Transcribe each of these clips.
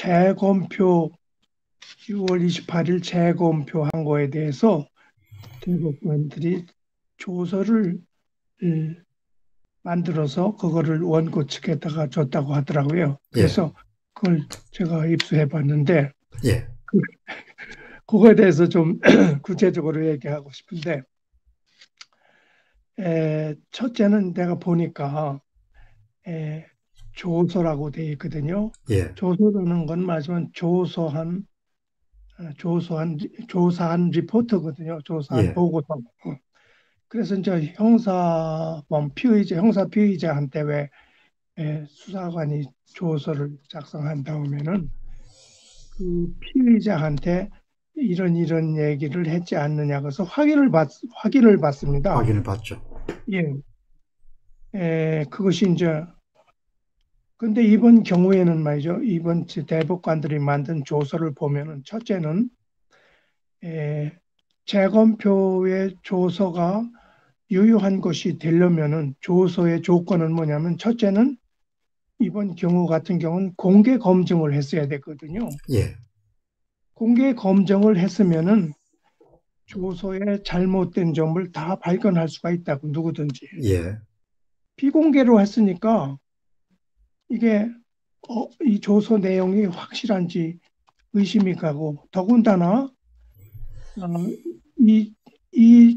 재검표 6월 28일 재검표한 거에 대해서 대법관들이 조서를 만들어서 그거를 원고 측에다가 줬다고 하더라고요. 예, 그래서 그걸 제가 입수해 봤는데 예, 그거에 대해서 좀 구체적으로 얘기하고 싶은데 첫째는 내가 보니까 조서라고 되어 있거든요. 예, 조서라는 건 말하자면 조사한 리포트거든요. 조사한 예, 보고서. 그래서 이제 형사범 피의자, 형사 피의자한테 왜 수사관이 조서를 작성한 다음에는 그 피의자한테 이런 얘기를 했지 않느냐 그래서 확인을 받습니다. 확인을 받죠. 예, 그것이 이제 근데 이번 경우에는 말이죠. 이번 대법관들이 만든 조서를 보면은 첫째는 재검표의 조서가 유효한 것이 되려면은 조서의 조건은 뭐냐면 첫째는 이번 경우 같은 경우는 공개 검증을 했어야 되거든요. 예, 공개 검증을 했으면은 조서에 잘못된 점을 다 발견할 수가 있다고 누구든지. 예, 비공개로 했으니까 이게 이 조서 내용이 확실한지 의심이 가고 더군다나 이, 이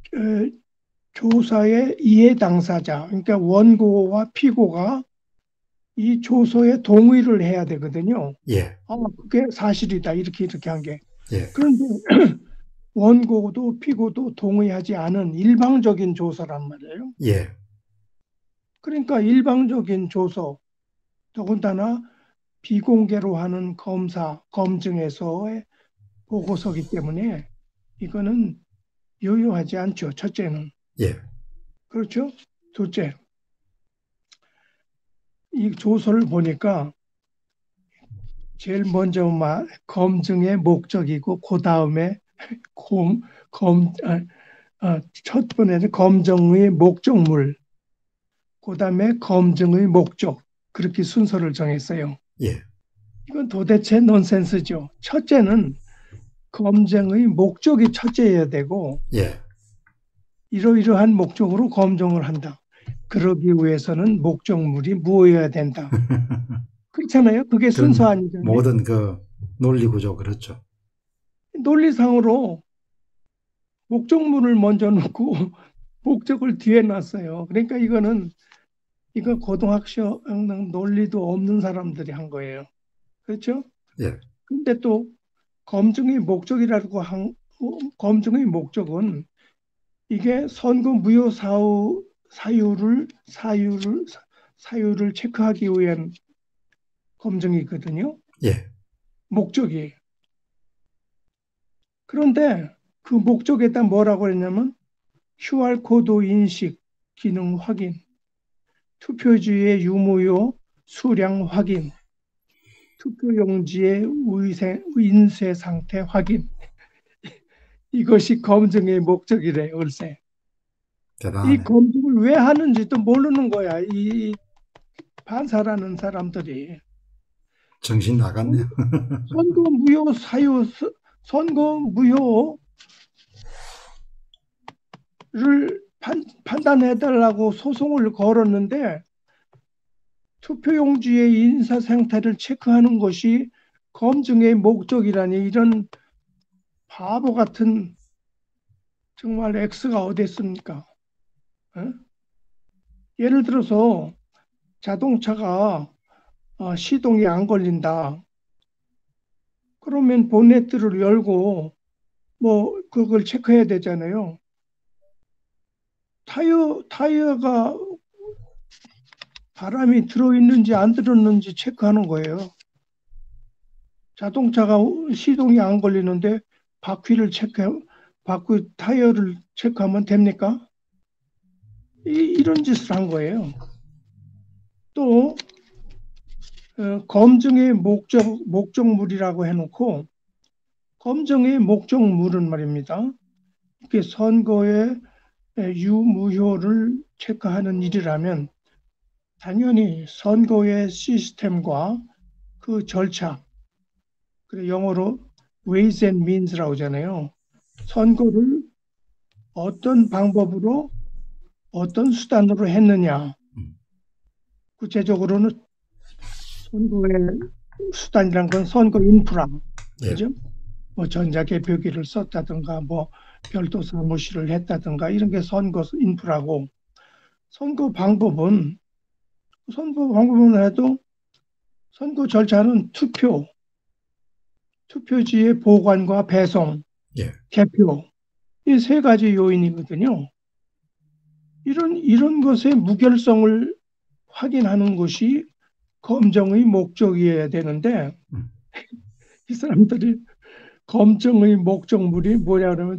조사의 이해 당사자, 그러니까 원고와 피고가 이 조서에 동의를 해야 되거든요. 예, 그게 사실이다. 이렇게 한 게. 예, 그런데 원고도 피고도 동의하지 않은 일방적인 조서란 말이에요. 예, 그러니까 일방적인 조서, 더군다나 비공개로 하는 검증에서의 보고서기 때문에 이거는 유효하지 않죠. 첫째는. 예, 그렇죠? 둘째, 이 조서를 보니까 제일 먼저 검증의 목적이고 그 다음에 검, 검, 첫 번에는 검증의 목적물, 그 다음에 검증의 목적 그렇게 순서를 정했어요. 예, 이건 도대체 넌센스죠. 첫째는 검증의 목적이 첫째여야 되고 예. 이러이러한 목적으로 검증을 한다. 그러기 위해서는 목적물이 무엇이어야 된다. 그렇잖아요. 그게 순서 그런 아니잖아요. 모든 그 논리 구조 그렇죠. 논리상으로 목적물을 먼저 놓고 목적을 뒤에 놨어요. 그러니까 이거 고등학교 논리도 없는 사람들이 한 거예요. 그렇죠? 예, 근데 또 검증의 목적이라고 검증의 목적은 이게 선거 무효 사유를 체크하기 위한 검증이거든요. 예, 목적이. 그런데 그 목적에다 뭐라고 했냐면 QR코드 인식 기능 확인, 투표지의 유무요 수량 확인, 투표용지의 인쇄 상태 확인. 이것이 검증의 목적이래요, 글쎄. 이 대단하네. 검증을 왜 하는지도 모르는 거야, 이 판사라는 사람들이. 정신 나갔네요. 선거 무효 선거 무효를 판단해달라고 소송을 걸었는데 투표용지의 인사 상태를 체크하는 것이 검증의 목적이라니 이런 바보 같은 정말 X가 어디 있습니까? 어? 예를 들어서 자동차가 시동이 안 걸린다. 그러면 본네트를 열고 뭐 그걸 체크해야 되잖아요. 타이어가 바람이 들어있는지 안 들었는지 체크하는 거예요. 자동차가 시동이 안 걸리는데 바퀴 타이어를 체크하면 됩니까? 이런 짓을 한 거예요. 또 검증의 목적물이라고 해놓고 검증의 목적물은 말입니다. 이렇게 선거의 유무효를 체크하는 일이라면 당연히 선거의 시스템과 그 절차, 그래 영어로 ways and means라고 하잖아요. 선거를 어떤 방법으로 어떤 수단으로 했느냐. 음, 구체적으로는 선거의 수단이란 건 선거 인프라, 예, 그죠? 뭐 전자개표기를 썼다든가, 뭐 별도 사무실을 했다든가 이런 게 선거 인프라고, 선거 방법은 해도 선거 절차는 투표지의 보관과 배송, 예, 개표 이 세 가지 요인이거든요. 이런 것의 무결성을 확인하는 것이 검정의 목적이어야 되는데 음, 이 사람들이 검증의 목적물이 뭐냐 그러면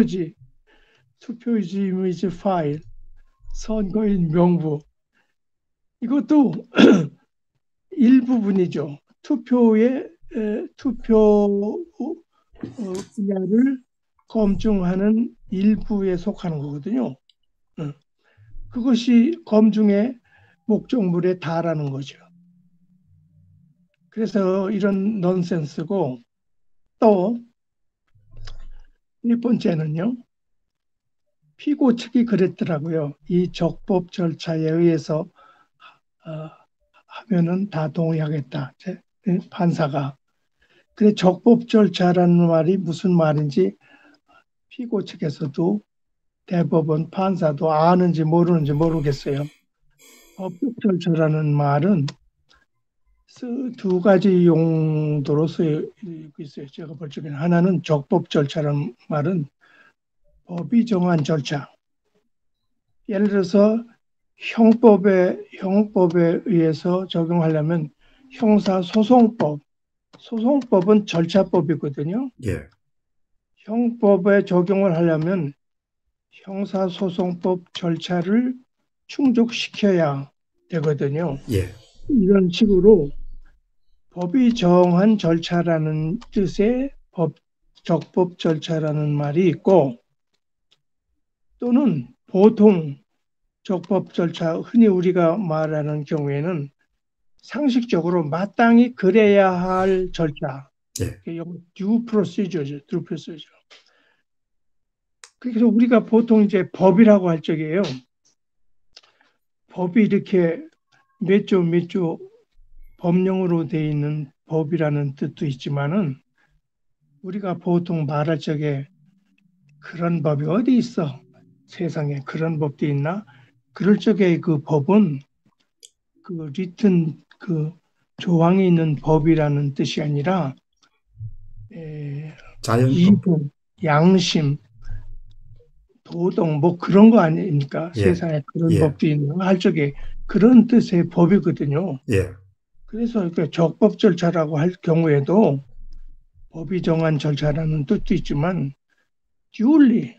투표지 이미지 파일, 선거인 명부. 이것도 일부분이죠. 투표 분야를 검증하는 일부에 속하는 거거든요. 어. 그것이 검증의 목적물에 달하는 거죠. 그래서 이런 넌센스고, 또 네 번째는요. 피고 측이 그랬더라고요. 이 적법 절차에 의해서 어, 하면은 다 동의하겠다. 판사가. 그래 적법 절차라는 말이 무슨 말인지 피고 측에서도 대법원 판사도 아는지 모르는지 모르겠어요. 법적 절차라는 말은 두 가지 용도로 쓰이고 있어요. 제가 볼 적에는 하나는 적법 절차라는 말은 법이 정한 절차. 예를 들어서 형법에 의해서 적용하려면 소송법은 절차법이거든요. 예, 형법에 적용을 하려면 형사소송법 절차를 충족시켜야 되거든요. 예, 이런 식으로 법이 정한 절차라는 뜻의 적법 절차라는 말이 있고, 또는 보통 적법 절차, 흔히 우리가 말하는 경우에는 상식적으로 마땅히 그래야 할 절차, 예, due procedure죠, due procedure. 그래서 우리가 보통 이제 법이라고 할 적이에요. 법이 이렇게 몇 조 법령으로 되어 있는 법이라는 뜻도 있지만은 우리가 보통 말할 적에 그런 법이 어디 있어? 세상에 그런 법도 있나? 그럴 적에 그 법은 그 리튼 그 조항이 있는 법이라는 뜻이 아니라 자연법, 이분, 양심, 도덕 뭐 그런 거 아닙니까? 예, 세상에 그런 예, 법도 있나? 할 적에 그런 뜻의 법이거든요. 예, 그래서 적법 절차라고 할 경우에도 법이 정한 절차라는 뜻도 있지만 duly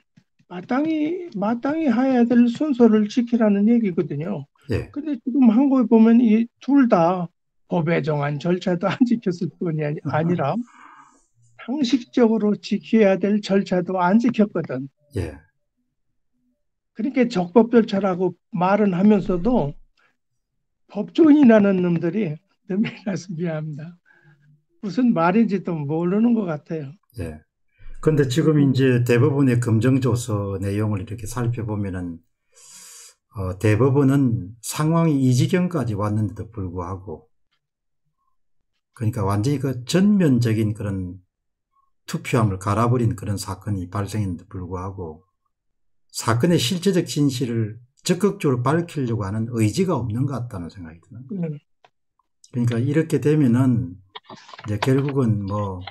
마땅히 해야 될 순서를 지키라는 얘기거든요. 예, 근데 지금 한국에 보면 이 둘 다 법에 정한 절차도 안 지켰을 뿐이 아니라 상식적으로 지켜야 될 절차도 안 지켰거든. 예. 그러니까 적법 절차라고 말은 하면서도 법조인이라는 놈들이 너무나서 미안합니다. 무슨 말인지도 모르는 것 같아요. 예. 근데 지금 이제 대법원의 검정조서 내용을 이렇게 살펴보면은, 대법원은 상황이 이 지경까지 왔는데도 불구하고, 그러니까 완전히 그 전면적인 그런 투표함을 갈아버린 그런 사건이 발생했는데도 불구하고, 사건의 실제적 진실을 적극적으로 밝히려고 하는 의지가 없는 것 같다는 생각이 드는. 그러니까 이렇게 되면은, 이제 결국은 뭐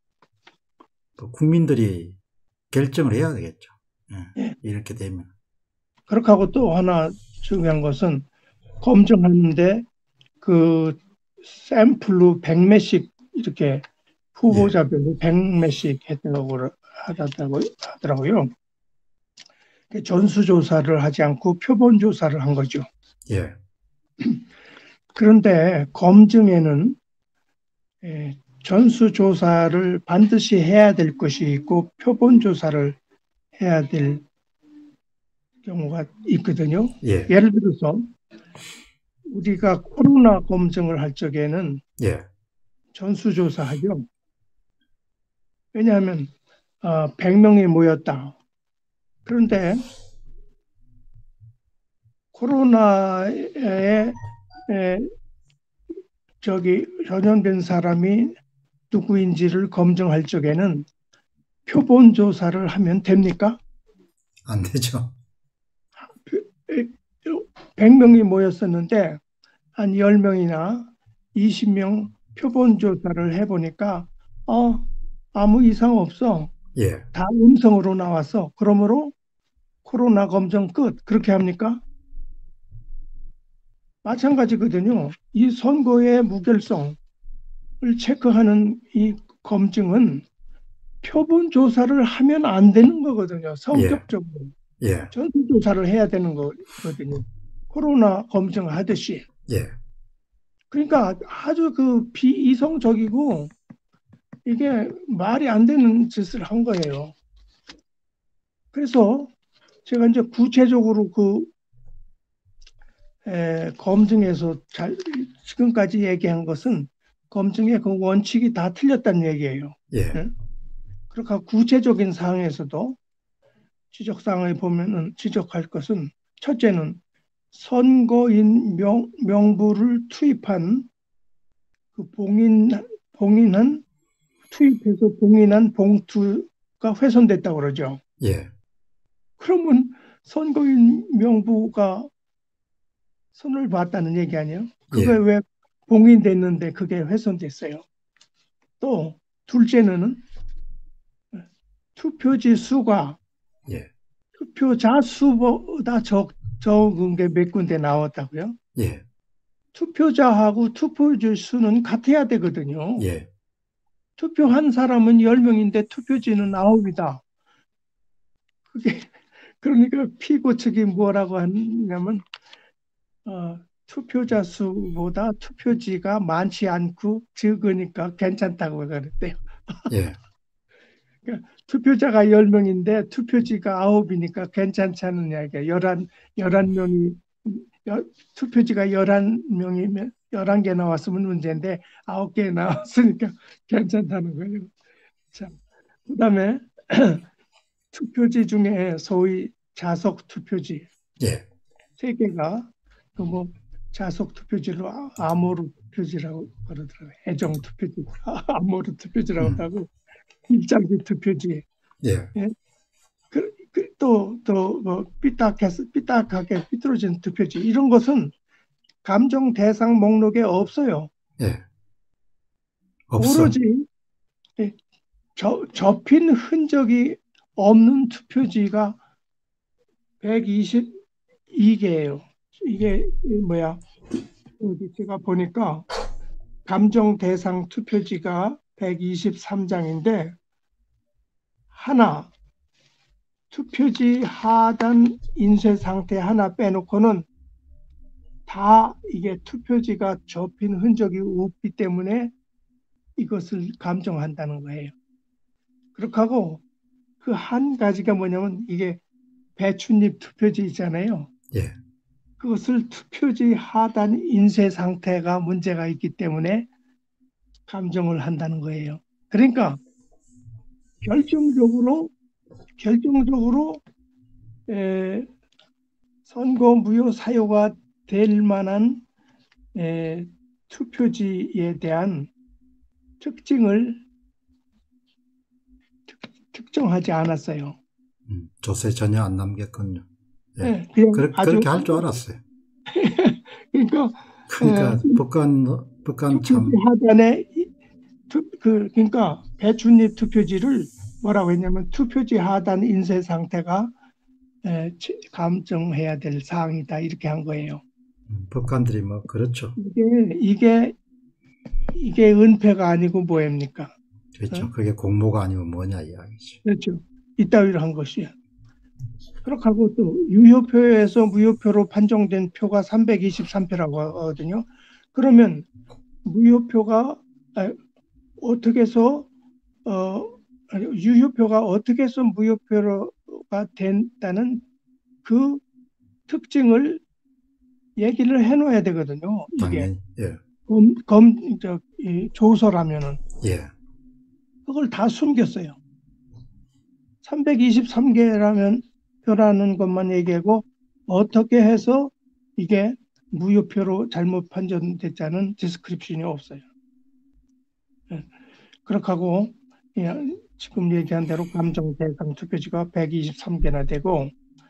국민들이 결정을 해야 되겠죠. 예, 이렇게 되면. 그렇게 하고 또 하나 중요한 것은 검증하는데 그 샘플로 100매씩 이렇게 후보자별로 100매씩 했다고 하더라고요. 전수조사를 하지 않고 표본조사를 한 거죠. 예, 그런데 검증에는 전수조사를 반드시 해야 될 것이 있고 표본조사를 해야 될 경우가 있거든요. 예, 예를 들어서 우리가 코로나 검증을 할 적에는 예, 전수조사하죠. 왜냐하면 100명이 모였다. 그런데 코로나에 전염된 사람이 누구인지를 검증할 적에는 표본 조사를 하면 됩니까? 안 되죠. 100명이 모였었는데 한 10명이나 20명 표본 조사를 해보니까 아무 이상 없어. 예, 다 음성으로 나왔어. 그러므로 코로나 검정 끝. 그렇게 합니까? 마찬가지거든요. 이 선거의 무결성을 체크하는 이 검증은 표본 조사를 하면 안 되는 거거든요. 예, 성격적으로. 예, 전수조사를 해야 되는 거거든요. 코로나 검증하듯이. 예, 그러니까 아주 그 비이성적이고 이게 말이 안 되는 짓을 한 거예요. 그래서 제가 이제 구체적으로 검증에서 지금까지 얘기한 것은 검증의 그 원칙이 다 틀렸다는 얘기예요. 예, 네? 그러니까 구체적인 사항에서도 지적사항을 보면은 지적할 것은 첫째는 선거인 명부를 투입한 그 봉인한 투입해서 봉인한 봉투가 훼손됐다고 그러죠. 예, 그러면 선거인 명부가 손을 봤다는 얘기 아니에요? 그게 예, 왜 봉인됐는데 그게 훼손됐어요? 또 둘째는 투표지 수가 예, 투표자 수보다 적은 게 몇 군데 나왔다고요? 예, 투표자하고 투표지 수는 같아야 되거든요. 예, 투표한 사람은 10명인데 투표지는 9이다. 그게 그러니까 피고 측이 뭐라고 하냐면 투표자 수보다 투표지가 많지 않고 적으니까 괜찮다고 그랬대요. 예, 그러니까 투표자가 10명인데 투표지가 9이니까 괜찮지 않느냐. 이게 11명이, 투표지가 11명이면 11개 나왔으면 문제인데 9개 나왔으니까 괜찮다는 거예요. 자, 그다음에 투표지 중에 소위 자석 투표지 예, 3개가 그뭐 자석 투표지로 아모르 투표지라고 그러더라고요. 애정 투표지, 아모르 투표지라고 하고 일장기 투표지. 예, 예? 또 삐딱하게 삐뚤어진 투표지 이런 것은 감정 대상 목록에 없어요. 예, 없어. 오로지 예, 접힌 흔적이 없는 투표지가 122개예요. 이게 뭐야? 여기 제가 보니까 감정 대상 투표지가 123장인데 하나 투표지 하단 인쇄 상태 하나 빼놓고는 다 이게 투표지가 접힌 흔적이 없기 때문에 이것을 감정한다는 거예요. 그렇게 하고 그 한 가지가 뭐냐면 이게 배춧잎 투표지 있잖아요. 예, 그것을 투표지 하단 인쇄 상태가 문제가 있기 때문에 감정을 한다는 거예요. 그러니까 결정적으로 선거 무효 사유가 될 만한 투표지에 대한 특징을 특정하지 않았어요. 조세 전혀 안 남겼군요. 예, 네, 그냥 아주 그렇게 할 줄 알았어요. 그러니까 그러니까 북한 투표지 참, 하단에 그러니까 배춧잎 투표지를 뭐라고 했냐면 투표지 하단 인쇄 상태가 감정해야 될 사항이다 이렇게 한 거예요. 북한들이 뭐, 그렇죠. 이게 은폐가 아니고 뭐입니까? 그렇죠. 그게 공모가 아니면 뭐냐 이야기죠. 그렇죠. 이따위로 한 것이야. 그렇게 하고 또 유효표에서 무효표로 판정된 표가 323표라고 하거든요. 그러면 무효표가 어떻게 해서 유효표가 어떻게 해서 무효표가 된다는 그 특징을 얘기를 해놓아야 되거든요. 이게 당연히. 예, 조서라면은. 예, 그걸 다 숨겼어요. 323개라는 것만 얘기하고 어떻게 해서 이게 무효표로 잘못 판정됐자는 디스크립션이 없어요. 그렇게 하고 지금 얘기한 대로 감정 대상 투표지가 123개나 되고,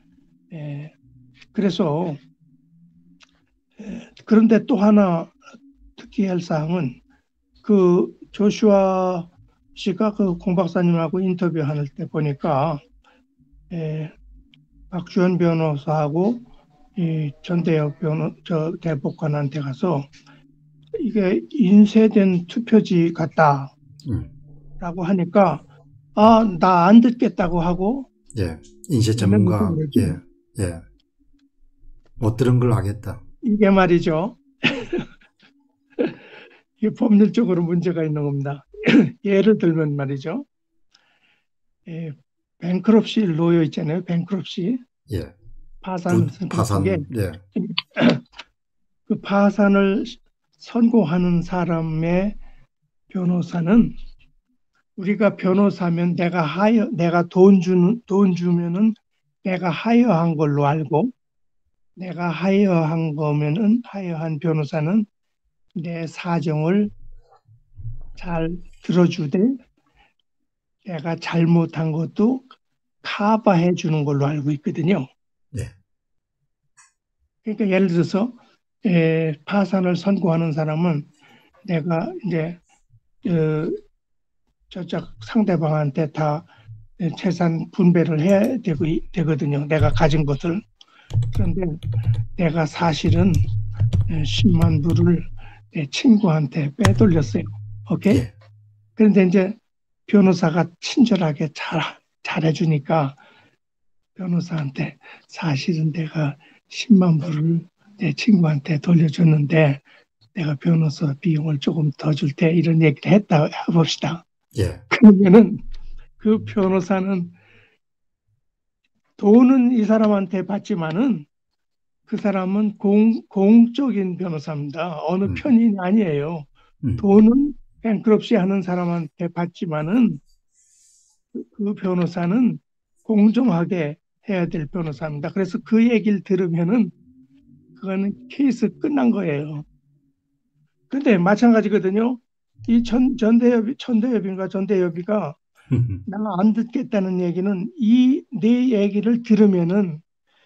그래서 그런데 또 하나 특이할 사항은 그 조슈아 씨가 그 공 박사님하고 인터뷰할 때 보니까 박주현 변호사하고 이 전대협 대법관한테 가서 이게 인쇄된 투표지 같다라고 하니까 나 안 듣겠다고 하고 예, 인쇄 전문가 예, 못 들은 걸 하겠다. 이게 말이죠. 이게 법률적으로 문제가 있는 겁니다. 예를 들면 말이죠. 뱅크럽시 로여 있잖아요. 뱅크럽시. 예. 파산 파산. 예. 그 파산을 선고하는 사람의 변호사는 우리가 변호사면 내가 돈 주면은 내가 하여한 걸로 알고, 내가 하여한 변호사는 내 사정을 잘 들어주되 내가 잘못한 것도 커버해 주는 걸로 알고 있거든요. 네. 그러니까 예를 들어서 파산을 선고하는 사람은 내가 이제 저쪽 상대방한테 다 재산 분배를 해야 되거든요. 내가 가진 것을. 그런데 내가 사실은 10만 불을 내 친구한테 빼돌렸어요. 오케이? 예. 그런데 이제 변호사가 친절하게 잘해주니까 변호사한테 사실은 내가 10만 불을 내 친구한테 돌려줬는데 내가 변호사 비용을 조금 더 줄 때 이런 얘기를 했다 해봅시다. 예. 그러면은 그 변호사는 돈은 이 사람한테 받지만은 그 사람은 공적인 변호사입니다. 어느 편이 아니에요. 돈은 뱅크럽시 하는 사람한테 받지만은 그 변호사는 공정하게 해야 될 변호사입니다. 그래서 그 얘기를 들으면은 그거는 케이스 끝난 거예요. 근데 마찬가지거든요. 이 전대협이가 나 안 듣겠다는 얘기는 내 얘기를 들으면은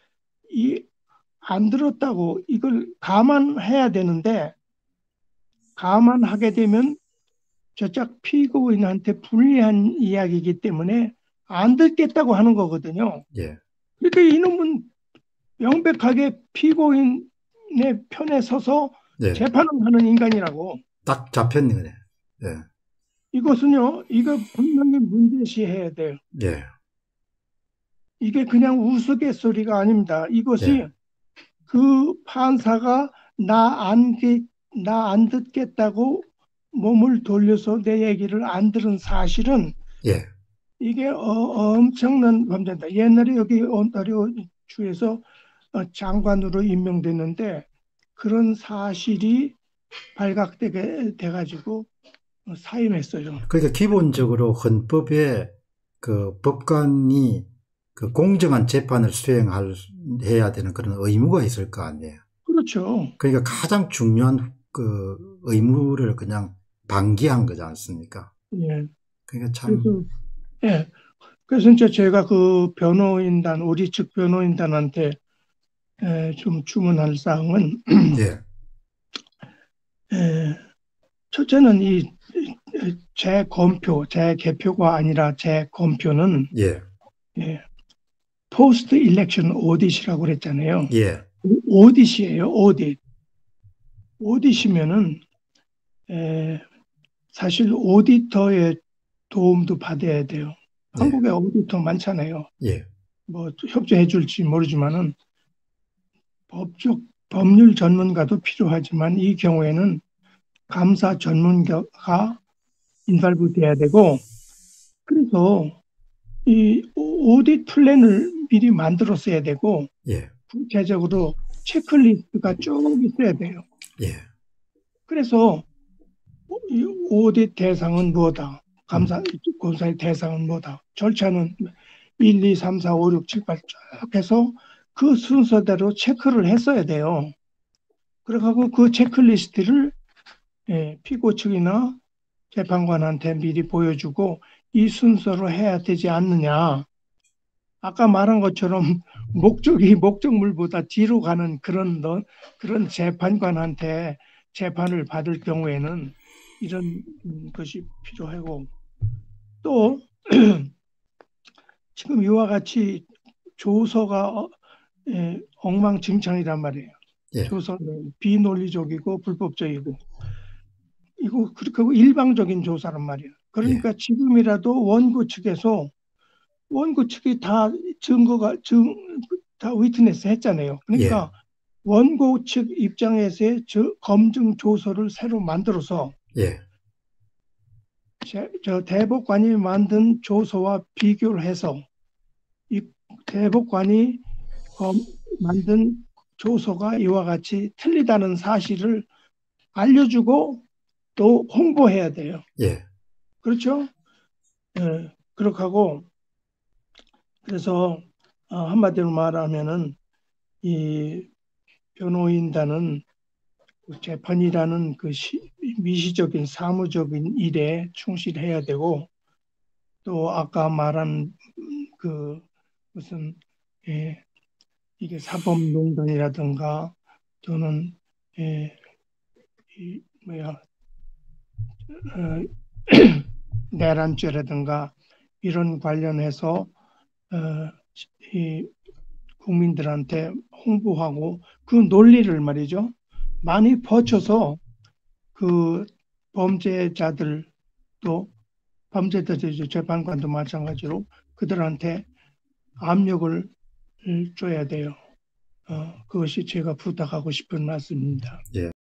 안 들었다고 이걸 감안해야 되는데 감안하게 되면 저쪽 피고인한테 불리한 이야기이기 때문에 안 듣겠다고 하는 거거든요. 예. 그러니까 이놈은 명백하게 피고인의 편에 서서 예. 재판을 하는 인간이라고. 딱 잡혔네, 그래. 예. 이것은요, 이거 분명히 문제시해야 돼요. 예. 이게 그냥 우스갯소리가 아닙니다. 이것이 예. 그 판사가 나 안 듣겠다고 몸을 돌려서 내 얘기를 안 들은 사실은 예. 이게 엄청난 범죄다. 옛날에 여기 온타리오 주에서 장관으로 임명됐는데 그런 사실이 발각되게 돼가지고 사임했어요. 그러니까 기본적으로 헌법에 그 법관이 그 공정한 재판을 해야 되는 그런 의무가 있을 거 아니에요. 그렇죠. 그러니까 가장 중요한 그 의무를 그냥 방기한 거지 않습니까? 예. 그러니까 참. 그래서 이제 제가 그 우리 측 변호인단한테 좀 주문할 사항은 예. 첫째는 이 재개표가 아니라 재검표는 예. 포스트 일렉션 오디시라고 그랬잖아요. 예. 오디시예요. 오디시면은 사실 오디터의 도움도 받아야 돼요. 한국에 오디터 많잖아요. 예. 뭐 협조해 줄지 모르지만은 법률 전문가도 필요하지만 이 경우에는 감사 전문가가 인발부 돼야 되고, 그래서 이 오디트 플랜을 미리 만들었어야 되고, 구체적으로 체크리스트가 쭉 있어야 돼요. 예. 그래서 이 오디트 대상은 뭐다? 고소의 대상은 뭐다. 절차는 1, 2, 3, 4, 5, 6, 7, 8 쭉 해서 그 순서대로 체크를 했어야 돼요. 그래가지고 그 체크리스트를 피고 측이나 재판관한테 미리 보여주고 이 순서로 해야 되지 않느냐. 아까 말한 것처럼 목적물보다 뒤로 가는 그런 재판관한테 재판을 받을 경우에는 이런 것이 필요하고 또 지금 이와 같이 조서가 엉망진창이란 말이에요. 예, 조서는 비논리적이고 불법적이고 이거 그리고 일방적인 조사란 말이에요. 예, 그러니까 지금이라도 원고 측이 다 다 위트니스 했잖아요. 예, 그러니까 원고 측 입장에서의 검증 조서를 새로 만들어서 예, 저 대법관이 만든 조서와 비교를 해서 이 대법관이 만든 조서가 이와 같이 틀리다는 사실을 알려주고 또 홍보해야 돼요. 예, 그렇죠? 그렇게 하고 그래서 한마디로 말하면은 이 변호인단은 재판이라는 그 미시적인 사무적인 일에 충실해야 되고 또 아까 말한 그 무슨 이게 사법농단이라든가 또는 이 뭐야 내란죄라든가 이런 관련해서 이 국민들한테 홍보하고 그 논리를 말이죠. 많이 퍼쳐서 그 범죄자들 또 재판관도 마찬가지로 그들한테 압력을 줘야 돼요. 그것이 제가 부탁하고 싶은 말씀입니다. 예.